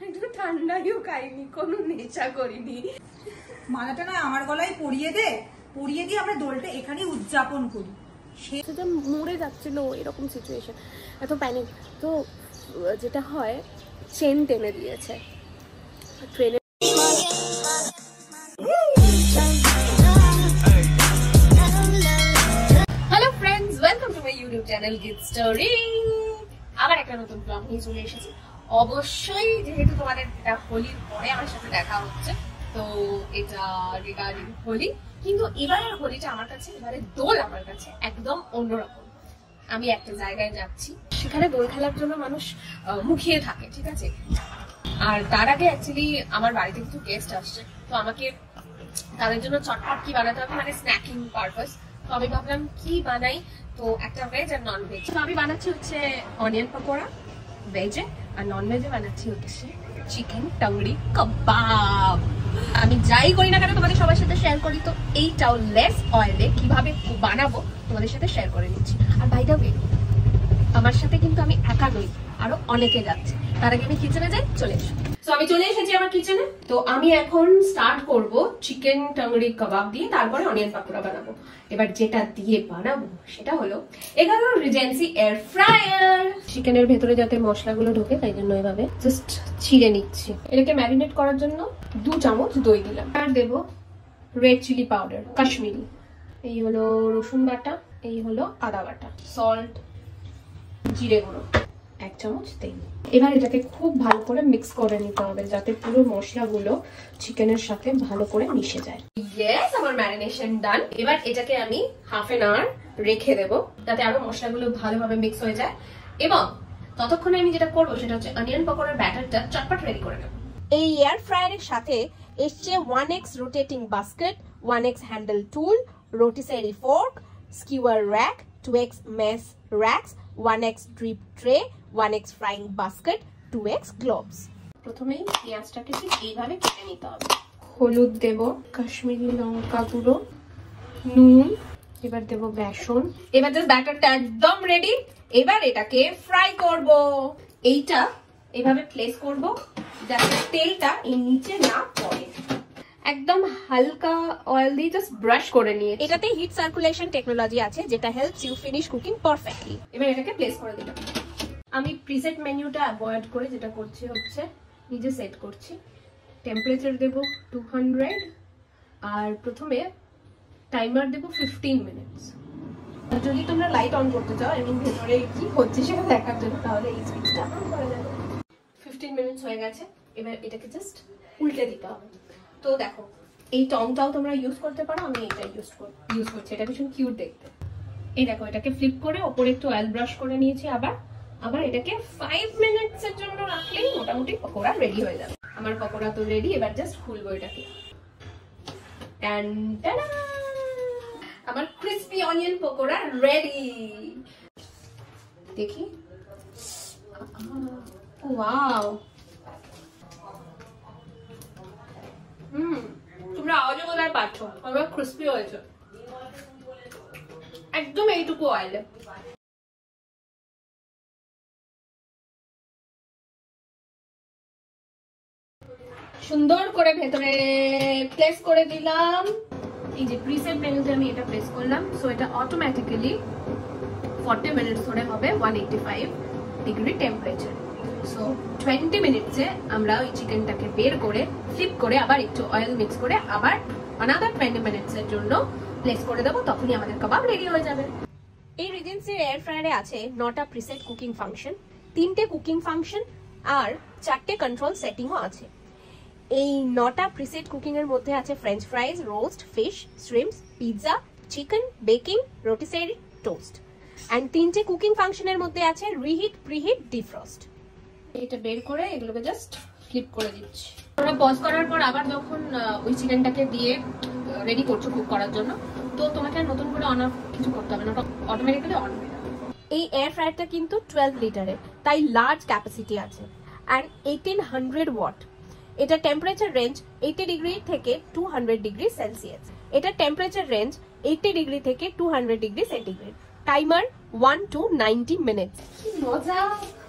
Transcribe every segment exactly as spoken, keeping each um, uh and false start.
একটু ঠান্ডাও খাইনি, কোনো নেশা করিনি। মালাটা না আমার গলায় পরিয়ে দে, পরিয়ে দিয়ে আমরা দোলটা এখানে উদযাপন করি। সেটা মরে যাচ্ছিল এরকম সিচুয়েশন, এত প্যানিক। তো যেটা হয় চেন টেনে দিয়েছে ট্রেনে। Hello friends, welcome to my YouTube channel git story. আবার একটা নতুন ব্লগ নিয়ে চলে এসেছি। অবশ্যই যেহেতু তোমাদের এটা হোলির পরে আমার সাথে দেখা হচ্ছে, তো এটা রিগার্ডিং হোলি। কিন্তু এবারের হোলিটা আমার কাছে, এবারে দোল আমার কাছে একদম অন্যরকম। আমি একটা জায়গায় যাচ্ছি, সেখানে দোল খেলার জন্য মানুষ মুখিয়ে থাকে, ঠিক আছে। আর তার আগে অ্যাকচুয়ালি আমার বাড়িতে কিছু গেস্ট আসছে, তো আমাকে তাদের জন্য চটপট কি বানাতে হবে, মানে স্ন্যাকিং পারপাস। তো আমি ভাবলাম কি বানাই, তো একটা ভেজ আর নন ভেজ। তো আমি বানাচ্ছি হচ্ছে অনিয়ন পকোড়া ভেজে, আর নন ভেজে বানাচ্ছি হচ্ছে চিকেন টাংড়ি কাবাব। আমি যাই করি না কেন তোমাদের সবার সাথে শেয়ার করি, তো এইটাও লেস অয়েলে কিভাবে বানাবো তোমাদের সাথে শেয়ার করে নিচ্ছি। আর বাই দ্য ওয়ে, আমার সাথে কিন্তু আমি একা নই, আরো অনেকে যাচ্ছে। তার আগে আমি কিচেনে যাই, চলে এসো। তো আমি চলে এসেছি আমার কিচেনে। তো আমি এখন স্টার্ট করব চিকেন টাংড়ি কাবাব দিয়ে, তারপরে অনিয়ন পাকোড়া বানাবো। এবার যেটা দিয়ে বানাবো সেটা হলো এগারো রিজেন্সি এয়ার ফ্রায়ার। চিকেনের ভেতরে যাতে মশলাগুলো ঢোকে, তাই জন্য এভাবে জাস্ট ছিঁড়ে নিচ্ছি। এটাকে ম্যারিনেট করার জন্য দু চামচ দই দিলাম। আর দেবো রেড চিলি পাউডার কাশ্মীরি, এই হলো রসুন বাটা, এই হলো আদা বাটা, সল্ট, জিরে গুঁড়ো, এক চামচ তেল। এবার এটাকে খুব ভালো করে মিক্স করে নিতে হবে, যাতে পুরো মশলাগুলো চিকেনের সাথে ভালো করে মিশে যায়। ইয়েস, আমার ম্যারিনেশন ডান। এবার এটাকে আমি হাফ এন আওয়ার রেখে দেবো, যাতে আরো মশলাগুলো ভালোভাবে মিক্স হয়ে যায়। এবং ততক্ষণে আমি যেটা করবো সেটা হচ্ছে অনিয়ন পকোড়ার ব্যাটারটা চটপট রেডি করে নেবো। এই এয়ার ফ্রায়ারের সাথে এসছে one X rotating basket, one X handle tool, rotisserie fork, skewer rack, two X mesh racks, one X drip tray, one X frying basket, two X gloves. প্রথমেই পেঁয়াজটাকে ঠিক এইভাবে কেটে নিতে হবে। হলুদ দেব, কাশ্মীরি লঙ্কা গুঁড়ো, নুন, এবার দেব বেসন। এবার জাস্ট ব্যাটারটা একদম রেডি। এবার এটাকে ফ্রাই করব। এইটা এইভাবে প্লেস করব যাতে তেলটা এর নিচে না পড়ে। একদম হালকা অয়েল দিয়ে জাস্ট ব্রাশ করে নিয়ে, এটাতে হিট সার্কুলেশন টেকনোলজি আছে, যেটা helps you finish cooking perfectly. এবার এটাকে প্লেস করে দিলাম। আমি প্রিসেট মেনুটা অ্যাভয়েড করে যেটা করছি হচ্ছে নিজে সেট করছি। টেম্পারেচার দেব টু হান্ড্রেড, আর প্রথমে টাইমার দেব ফিফটিন মিনিটস। যদি তোমরা লাইট অন করতে চাও এবং ভেতরে কি হচ্ছে সেটা দেখার জন্য, তাহলে এই সুইচটা অন করা যাবে। ফিফটিন মিনিটস হয়ে গেছে। এবার এটাকে জাস্ট উল্টে দিতে হবে। তো দেখো, এই টংটাও তোমরা ইউজ করতে পারো, আমি এটা ইউজ করি ইউজ করছি এটা ভীষণ কিউট দেখতে। এই দেখো, এটাকে ফ্লিপ করে ওপরে একটু অয়েল ব্রাশ করে নিয়েছি। আবার আবার এটাকে ফাইভ মিনিটস এর জন্য রাখলেই মোটামুটি পকোড়া রেডি হয়ে যাবে। আমার পকোড়া তো রেডি। এবার জাস্ট খুলবো এটাকে। আমার ক্রিসপি অনিয়ন পকোড়া রেডি। দেখি, ওয়াও, হুম, তোমরা আওয়াজও বোধহয় পাচ্ছ, আমার ক্রিসপি হয়েছে একদম এইটুকু অয়েলে। সুন্দর করে ভেতরে প্লেস করে দিলাম। এই যে প্রিসেট মেনুতে আমি এটা প্লেস করলাম, সো এটা অটোমেটিক্যালি ফর্টি মিনিটস ধরে হবে one eighty five degree temperature. So twenty মিনিটসে আমরা ওই চিকেনটাকে বের করে ফ্লিপ করে আবার একটু অয়েল মিক্স করে আবার আনাদার টোয়েন্টি মিনিটস এর জন্য প্লেস করে দেবো, তখনই আমাদের কাবাব রেডি হয়ে যাবে। এই রিজেন্সির এয়ার ফ্রায়ারে আছে নটা প্রিসেট কুকিং ফাংশন, তিনটে কুকিং ফাংশন আর চারটে কন্ট্রোল সেটিংও আছে। এই নটা প্রিসেট কুকিং এর মধ্যে আছে French fries, roast, fish, shrimps, pizza, chicken, baking, rotisserie, toast. And তিনটে কুকিং ফাংশনের মধ্যে আছে রিহিট, প্রিহিট, ডিফ্রস্ট। এটা বের করে এগুলোকে জাস্ট ফ্লিপ করে দিচ্ছি। তোমরা পজ করার পর আবার যখন ওই চিকেনটাকে দিয়ে রেডি করছো কুক করার জন্য, তো তোমাকে আর নতুন করে অন অফ কিছু করতে হবে না, অটোমেটিক্যালি অন হয়ে যাবে। এই এয়ার ফ্রায়ারটা কিন্তু টুয়েলভ লিটারের, তাই লার্জ ক্যাপাসিটি আছে অ্যান্ড এইটিন হান্ড্রেড ওয়াট। এটা টেম্পারেচার রেঞ্জ এইটি ডিগ্রি থেকে টু হান্ড্রেড ডিগ্রি সেলসিয়াস। এটা টেম্পারেচার রেঞ্জ এইটি ডিগ্রি থেকে two hundred degree centigrade. Timer one two ninety minutes. কি মজা!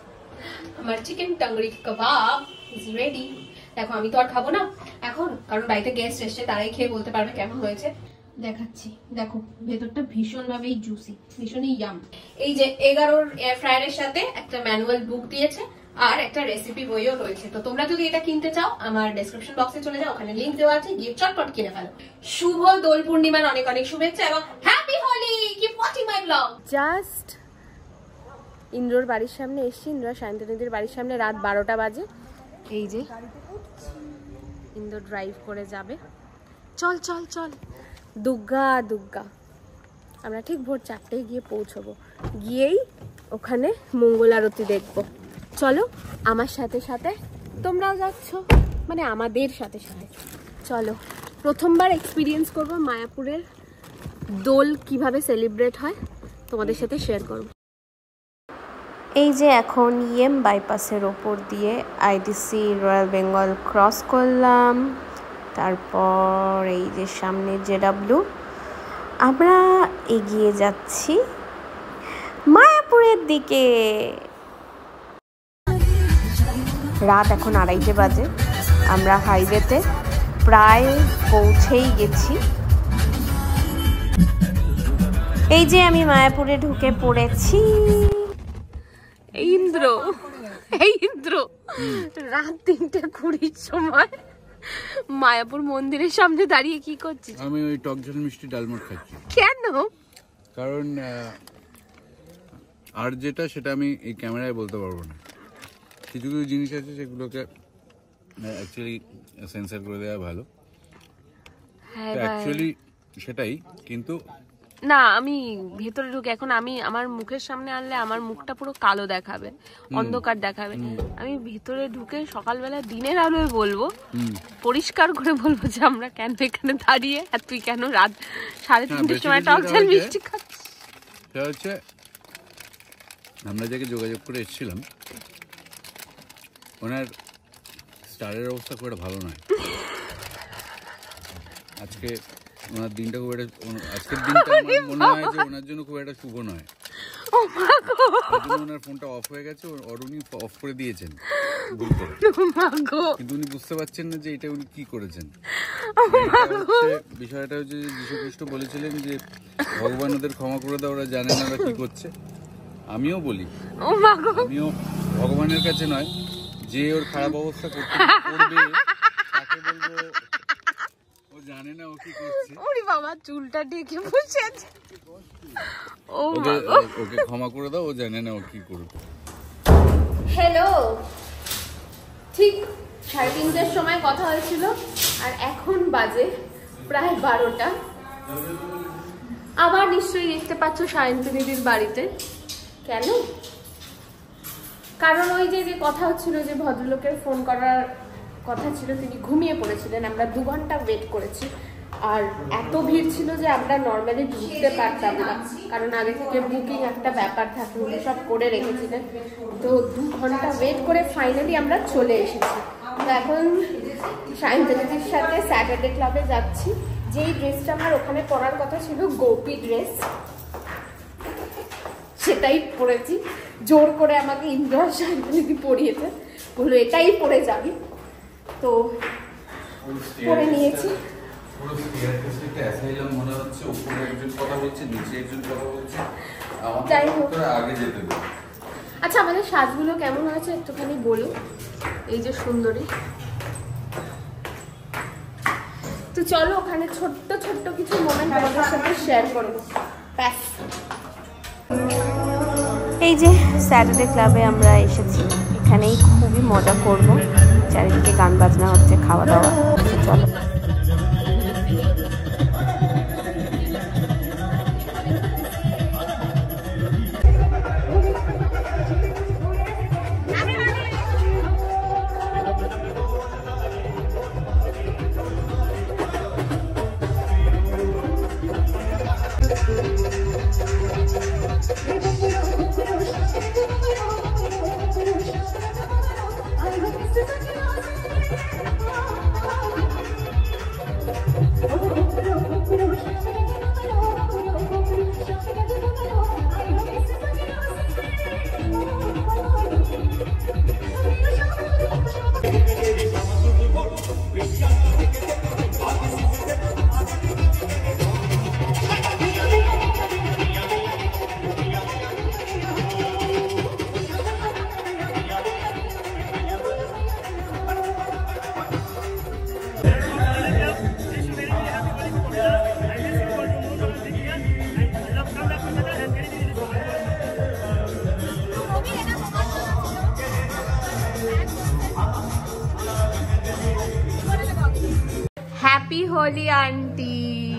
আমার chicken tangri kebab is ready. দেখো আমি তো আর খাবো না এখন, কারণ বাড়িতে গেস্ট এসছে, তারাই খেয়ে বলতে পারবে কেমন হয়েছে। দেখাচ্ছি, দেখো ভেতরটা ভীষণ ভাবেই জুসি, ভীষণই ইয়াম। এই যে এগারোর এয়ার ফ্রায়ারের সাথে একটা ম্যানুয়াল বুক দিয়েছে আর একটা রেসিপি বইও রয়েছে। তো তোমরা যদি এটা কিনতে চাও আমার ডেসক্রিপশন বক্সে চলে যাও, ওখানে লিংক দেওয়া আছে, গিয়ে চটপট কিনে ফেলো। শুভ দোল পূর্ণিমার অনেক অনেক শুভেচ্ছা এবং happy Holi. Keep watching my blog. Just ইন্দ্রর বাড়ির সামনে এসছি, ইন্দ্র শান্তনিধির বাড়ির সামনে, রাত বারোটা বাজে। এই যে ইন্দ্র ড্রাইভ করে যাবে, চল চল চল দুর্গা দুর্গা। আমরা ঠিক ভোর চারটেয় গিয়ে পৌঁছবো, গিয়েই ওখানে মঙ্গল আরতি দেখবো। চলো আমার সাথে সাথে তোমরাও যাচ্ছ, মানে আমাদের সাথে সাথে চলো। প্রথমবার এক্সপিরিয়েন্স করবো মায়াপুরের দোল কিভাবে সেলিব্রেট হয়, তোমাদের সাথে শেয়ার করব। এই যে এখন ইএম বাইপাসের ওপর দিয়ে আইটিসি রয়্যাল বেঙ্গল ক্রস করলাম, তারপর এই যে সামনে জেডাব্লিউ, আমরা এগিয়ে যাচ্ছি মায়াপুরের দিকে। রাত এখন আড়াইটে বাজে, আমরা হাইওয়েতে প্রায় পৌঁছেই গেছি। এই যে আমি মায়াপুরে ঢুকে পড়েছি। ইন্দ্র এই ইন্দ্র রাত তিনটে কুড়ির সময় মায়াপুর মন্দিরের সামনে দাঁড়িয়ে কি করছিস? আমি ওই টক ঝাল মিষ্টি ডালমুট খাচ্ছি। কেন? কারণ আর যেটা সেটা আমি এই ক্যামেরায় বলতে পারবো না। কিছু কিছু জিনিস আছে সেগুলোকে অ্যাকচুয়ালি সেন্সর করে দেওয়া ভালো, অ্যাকচুয়ালি সেটাই। কিন্তু না, আমি ভেতরে ঢুকে এখন আমি আমার মুখের সামনে আনলে আমার মুখটা পুরো কালো দেখাবে, অন্ধকার দেখাবে। আমি ভিতরে ঢুকে সকালবেলা দিনের আলোয় বলবো, পরিষ্কার করে বলবো যে আমরা কেন এখানে দাঁড়িয়ে, আর তুই কেন রাত সাড়ে তিনটের সময় টক ঝাল মিষ্টি খাচ্ছিস। সেটা হচ্ছে আমরা যাকে যোগাযোগ করে এসেছিলাম ওনার স্টারের অবস্থা খুব একটা ভালো নয়। আজকে ওনার দিনটা খুব একটা, আজকের দিনটা আমার মনে হয় যে ওনার জন্য খুব একটা শুভ নয়। ওনার ফোনটা অফ হয়ে গেছে, উনি অফ করে দিয়েছেন ভুল করে, কিন্তু উনি বুঝতে পারছেন না যে এটা উনি কি করেছেন। বিষয়টা হচ্ছে যে যীশু খ্রিস্ট বলেছিলেন যে ভগবান ওদের ক্ষমা করে দাও, ওরা জানে না ওরা কি করছে। আমিও বলি, আমিও ভগবানের কাছে নয়, যে ওর খারাপ অবস্থা করতে করবে তাকে বলবো ও জানে না ও কি করছে। ওরে বাবা, চুলটা ঢেকে বসে আছে। ওকে ওকে ক্ষমা করে দাও, ও জানে না ও কি করবে। হ্যালো, ঠিক সাড়ে তিনটের সময় কথা হয়েছিল আর এখন বাজে প্রায় বারোটা। আবার নিশ্চয়ই দেখতে পাচ্ছ সায়ন্তনীদির বাড়িতে। কেন? কারণ ওই যে যে কথা হচ্ছিল যে ভদ্রলোকের ফোন করার কথা ছিল, তিনি ঘুমিয়ে পড়েছিলেন। আমরা দু ঘন্টা ওয়েট করেছি, আর এত ভিড় ছিল যে আমরা নর্মালি ঢুকতে পারতাম না, কারণ আগে থেকে বুকিং একটা ব্যাপার থাকে, উনি সব করে রেখেছিলেন। তো দু ঘন্টা ওয়েট করে ফাইনালি আমরা চলে এসেছি। তো এখন সায়ন্তনীদির সাথে স্যাটারডে ক্লাবে যাচ্ছি। যেই ড্রেসটা আমার ওখানে পরার কথা ছিল, গোপী ড্রেস, সেটাই পরেছি। জোর করে আমাকে ইন্দ্র সায়ন্তনীদি পরিয়েছে, বললো এটাই পরে যাবি, তো পরে নিয়েছি। যাই হোক, আচ্ছা আমাদের সাজগুলো কেমন হয়েছে একটুখানি বলো। এই যে সুন্দরী, তো চলো ওখানে ছোট্ট ছোট্ট কিছু মোমেন্ট আমাদের সাথে শেয়ার করবো। ব্যাস, এই যে স্যাটারডে ক্লাবে আমরা এসেছি, এখানেই খুবই মজা করব। চারিদিকে গান বাজনা হচ্ছে, খাওয়া দাওয়া হচ্ছে। চলো হ্যাপি হোলি আন্টি।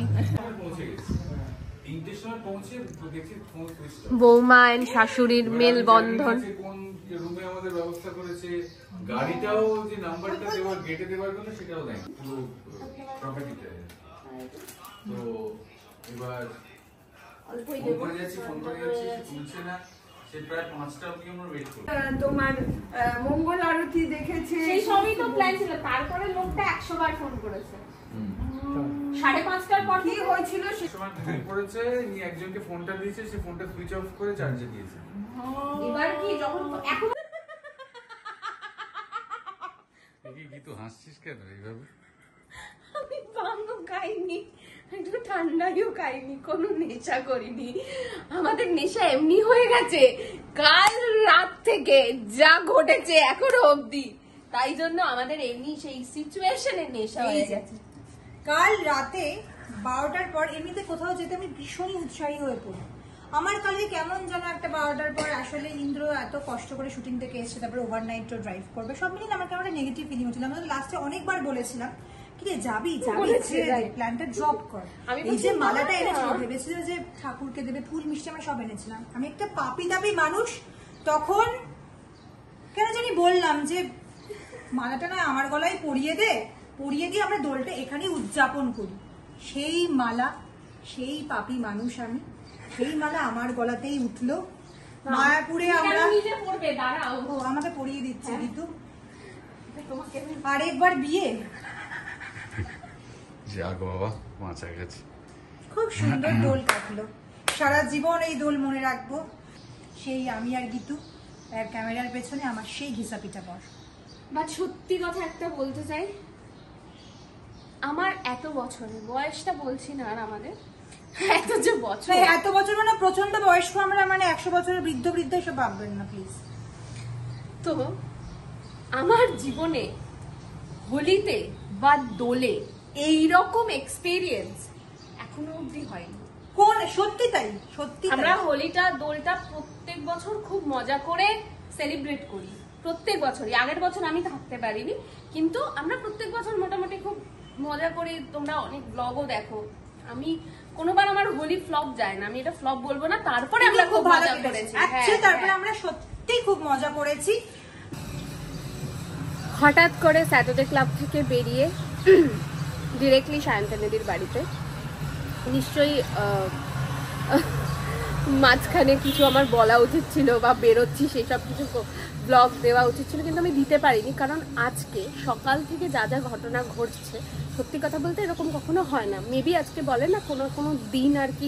বৌমা এন্ড শাশুড়ির মেলবন্ধন। রুমে আমাদের ব্যবস্থা করেছে, গাড়িটাও যে নাম্বারটা দেওয়ার গেটে দেওয়ার জন্য সেটাও দেয় পুরো প্রপার্টিতে। তো এবার ফোন করে যাচ্ছি ফোন করে যাচ্ছি শুনছে না, সে প্রায় পাঁচটা অবধি আমরা ওয়েট করি। তোমার মঙ্গল আরতি দেখেছে, সেই সবই তো প্ল্যান ছিল। তারপরে লোকটা একশো বার ফোন করেছে সাড়ে পাঁচটার পর। কি হয়েছিল সে সময় ফোন করেছে, নি একজনকে ফোনটা দিয়েছে, সে ফোনটা সুইচ অফ করে চার্জে দিয়েছে। এবার কি যখন এখন কি তুই হাসছিস কেন এইভাবে? আমি ভাঙও খাইনি, একটু ঠান্ডাইও খাইনি, কোনো নেশা করিনি। আমাদের নেশা এমনি হয়ে গেছে কাল রাত থেকে যা ঘটেছে এখনো অবধি, তাই জন্য আমাদের এমনি সেই সিচুয়েশনের নেশা হয়ে গেছে। কাল রাতে বারোটার পর এমনিতে কোথাও যেতে আমি ভীষণই উৎসাহী হয়ে পড়ি। আমার কালকে কেমন যেন একটা বারোটার পর, আসলে ইন্দ্র এত কষ্ট করে শুটিং থেকে এসে তারপরে ওভারনাইট ড্রাইভ করবে, সব মিলিয়ে আমার কেমন একটা নেগেটিভ ফিলিং হচ্ছিল। আমরা লাস্টে অনেকবার বলেছিলাম কি রে যাবি যাবি প্ল্যানটা ড্রপ কর। এই যে মালাটা এনেছিল, ভেবেছিল যে ঠাকুরকে দেবে ফুল মিষ্টি, আমরা সব এনেছিলাম। আমি একটা পাপি দাপি মানুষ, তখন কেন জানি বললাম যে মালাটা না আমার গলায় পরিয়ে দে, পরিয়ে দিয়ে আমরা দোলটা এখানেই উদযাপন করি। সেই মালা, সেই পাপি মানুষ আমি, সেই মালা আমার গলাতেই উঠলো। মায়াপুরে আমরা ও আমাকে পরিয়ে দিচ্ছে ঋতু, আরেকবার বিয়ে। যাক বাবা, বাঁচা গেছে। খুব সুন্দর দোল কাটলো, সারা জীবন এই দোল মনে রাখবো। সেই আমি আর গীতু, আর ক্যামেরার পেছনে আমার সেই ঘিসা পিঠা পর। বাট সত্যি কথা একটা বলতে চাই, আমার এত বছরের বয়সটা বলছি না, আর আমাদের এত যে বছর, এত বছর মানে প্রচন্ড বয়স্ক আমরা, মানে একশো বছরের বৃদ্ধ বৃদ্ধ এসব ভাববেন না প্লিজ। তো আমার জীবনে হোলিতে বা দোলে এইরকম এক্সপেরিয়েন্স এখনো অব্দি হয়নি। কোন সত্যি তাই, সত্যি আমরা হোলিটা দোলটা প্রত্যেক বছর খুব মজা করে সেলিব্রেট করি, প্রত্যেক বছরই। আগের বছর আমি থাকতে পারিনি, কিন্তু আমরা প্রত্যেক বছর মোটামুটি খুব মজা করি। তোমরা অনেক ব্লগও দেখো, আমি কোনোবার আমার হোলি ফ্লপ যায় না, আমি এটা ফ্লপ বলবো না। তারপরে আমরা খুব মজা করেছি, তারপরে আমরা সত্যি খুব মজা করেছি। হঠাৎ করে স্যাটারডে ক্লাব থেকে বেরিয়ে ডিরেক্টলি সায়ন্তা নদীর বাড়িতে, নিশ্চয়ই মাঝখানে কিছু আমার বলা উচিত ছিল বা বেরোচ্ছি সেই সব কিছু ব্লগ দেওয়া উচিত ছিল, কিন্তু আমি দিতে পারিনি। কারণ আজকে সকাল থেকে যা যা ঘটনা ঘটছে, সত্যি কথা বলতে এরকম কখনো হয় না। মেবি আজকে বলে না কোনো কোনো দিন আর কি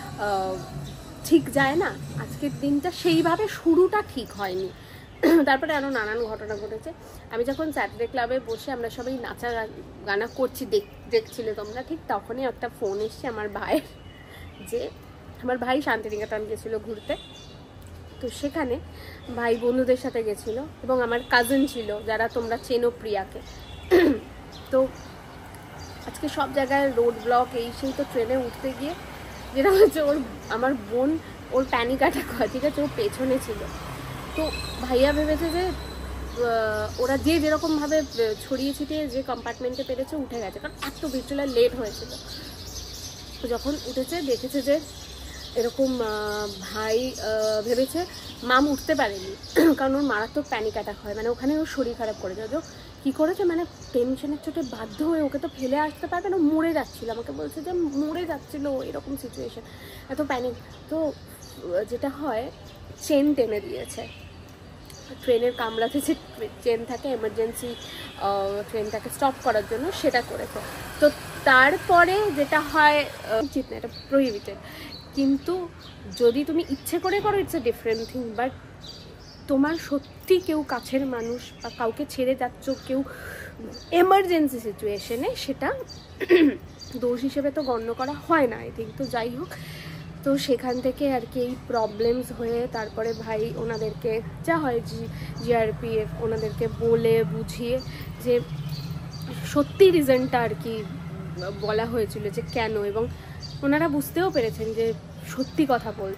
ঠিক যায় না, আজকের দিনটা সেইভাবে শুরুটা ঠিক হয়নি। তারপরে আরও নানান ঘটনা ঘটেছে। আমি যখন স্যাটারডে ক্লাবে বসে আমরা সবাই নাচা গানা করছি দেখছিলে তোমরা, ঠিক তখনই একটা ফোন এসছে আমার ভাইয়ের, যে আমার ভাই শান্তিনিকেতন গেছিলো ঘুরতে। তো সেখানে ভাই বন্ধুদের সাথে গেছিলো এবং আমার কাজিন ছিল, যারা তোমরা চেনো প্রিয়াকে। তো আজকে সব জায়গায় রোড ব্লক এই সেই। তো ট্রেনে উঠতে গিয়ে যেটা হচ্ছে, ওর আমার বোন ওর প্যানিক অ্যাটাক হয়, ঠিক আছে, ও পেছনে ছিল। তো ভাইয়া ভেবেছে যে ওরা যে যেরকমভাবে ছড়িয়ে ছিটিয়ে যে কম্পার্টমেন্টে পেরেছে উঠে গেছে, কারণ এত বিচুলা লেট হয়েছিল। তো যখন উঠেছে দেখেছে যে এরকম, ভাই ভেবেছে মাম উঠতে পারেনি, কারণ ওর মারাত্মক প্যানিক অ্যাটাক হয়, মানে ওখানে ওর শরীর খারাপ করে যায়। তো কী করেছে, মানে টেনশনের চোটে বাধ্য হয়ে, ওকে তো ফেলে আসতে পারবে না, মরে যাচ্ছিল, আমাকে বলছে যে মরে যাচ্ছিলো, এরকম সিচুয়েশন, এত প্যানিক। তো যেটা হয়, চেন টেনে দিয়েছে, ট্রেনের কামড়াতে যে চেন থাকে এমার্জেন্সি ট্রেনটাকে স্টপ করার জন্য, সেটা করেছে। তো তারপরে যেটা হয়, উচিত না, এটা প্রহিবিটেড, কিন্তু যদি তুমি ইচ্ছে করে করো it's a different thing. But তোমার সত্যি কেউ কাছের মানুষ বা কাউকে ছেড়ে যাচ্ছ, কেউ এমার্জেন্সি সিচুয়েশনে, সেটা দোষ হিসেবে তো গণ্য করা হয় না আই থিঙ্ক। তো যাই হোক, তো সেখান থেকে আর কি এই প্রবলেমস হয়ে তারপরে ভাই ওনাদেরকে যা হয় জি জিআরপিএফ ওনাদেরকে বলে বুঝিয়ে যে সত্যি রিজনটা আর কি বলা হয়েছিল যে কেন, এবং ওনারা বুঝতেও পেরেছেন যে সত্যি কথা বলছে।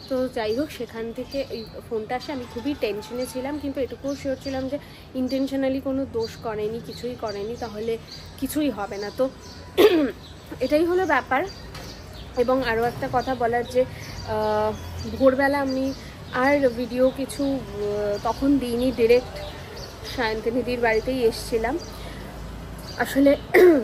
তো যাই হোক, সেখান থেকে এই ফোনটা আসে, আমি খুবই টেনশনে ছিলাম, কিন্তু এটুকুও শিওর ছিলাম যে ইন্টেনশনালি কোনো দোষ করেনি, কিছুই করেনি, তাহলে কিছুই হবে না। তো এটাই হলো ব্যাপার। এবং আরও একটা কথা বলার, যে ভোরবেলা আমি আর ভিডিও কিছু তখন দিইনি, ডিরেক্ট সায়ন্তনীদির বাড়িতেই এসছিলাম। আসলে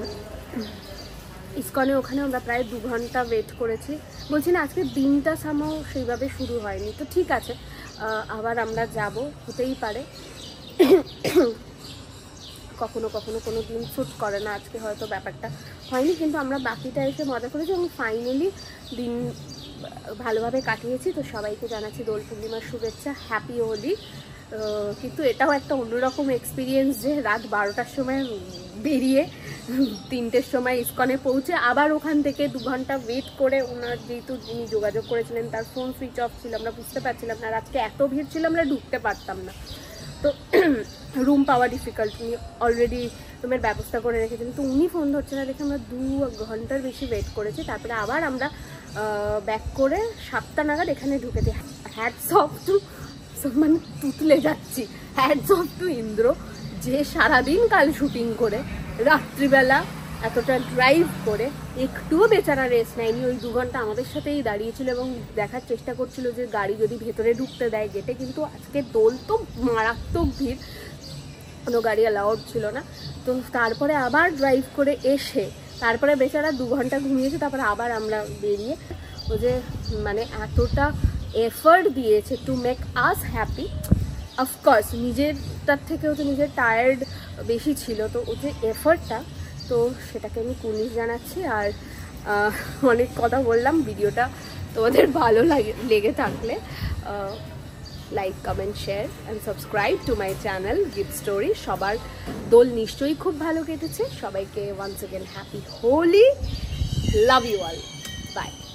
ইসকনে ওখানে আমরা প্রায় দু ঘন্টা ওয়েট করেছি। বলছি না, আজকে দিনটা সামও সেইভাবে শুরু হয়নি, তো ঠিক আছে, আবার আমরা যাব, হতেই পারে, কখনো কখনো কোনো দিন শ্যুট করে না, আজকে হয়তো ব্যাপারটা হয়নি, কিন্তু আমরা বাকিটা এসে মজা করেছি এবং ফাইনালি দিন ভালোভাবে কাটিয়েছি। তো সবাইকে জানাচ্ছি দোল পূর্ণিমার শুভেচ্ছা, হ্যাপি হোলি। কিন্তু এটাও একটা অন্যরকম এক্সপিরিয়েন্স যে রাত বারোটার সময় বেরিয়ে তিনটের সময় ইসকনে পৌঁছে আবার ওখান থেকে দু ঘন্টা ওয়েট করে, ওনার যেহেতু যিনি যোগাযোগ করেছিলেন তার ফোন সুইচ অফ ছিল, আমরা বুঝতে পারছিলাম না, রাত্রে এত ভিড় ছিল আমরা ঢুকতে পারতাম না, তো রুম পাওয়া ডিফিকাল্ট। উনি অলরেডি রুমের ব্যবস্থা করে রেখেছেন, তো উনি ফোন ধরছে না দেখে আমরা দু ঘন্টার বেশি ওয়েট করেছি। তারপরে আবার আমরা ব্যাক করে সাতটা নাগাদ এখানে ঢুকেছি। হ্যাটস অফ টু, মানে তুতলে যাচ্ছি, হ্যাটস অফ টু ইন্দ্র, যে সারাদিন কাল শুটিং করে রাত্রিবেলা এতটা ড্রাইভ করে একটুও বেচারা রেস্ট নেয়নি। ওই দু ঘন্টা আমাদের সাথেই দাঁড়িয়েছিল এবং দেখার চেষ্টা করছিল যে গাড়ি যদি ভেতরে ঢুকতে দেয় গেটে, কিন্তু আজকে দোল তো মারাত্মক ভিড়, কোনো গাড়ি অ্যালাউড ছিল না। তো তারপরে আবার ড্রাইভ করে এসে তারপরে বেচারা দু ঘন্টা ঘুমিয়েছে, তারপরে আবার আমরা বেরিয়ে, ও যে মানে এতটা এফর্ট দিয়েছে to make us happy. Of course নিজেরটার থেকেও তো নিজের টায়ার্ড বেশি ছিল, তো ও যে এফর্টটা, তো সেটাকে আমি কুর্নিশ জানাচ্ছি। আর অনেক কথা বললাম, ভিডিওটা তোমাদের ভালো লাগে লেগে থাকলে like, comment, share and subscribe to my channel gift story. সবার দোল নিশ্চয়ই খুব ভালো কেটেছে, সবাইকে once again happy Holi, love you all, by.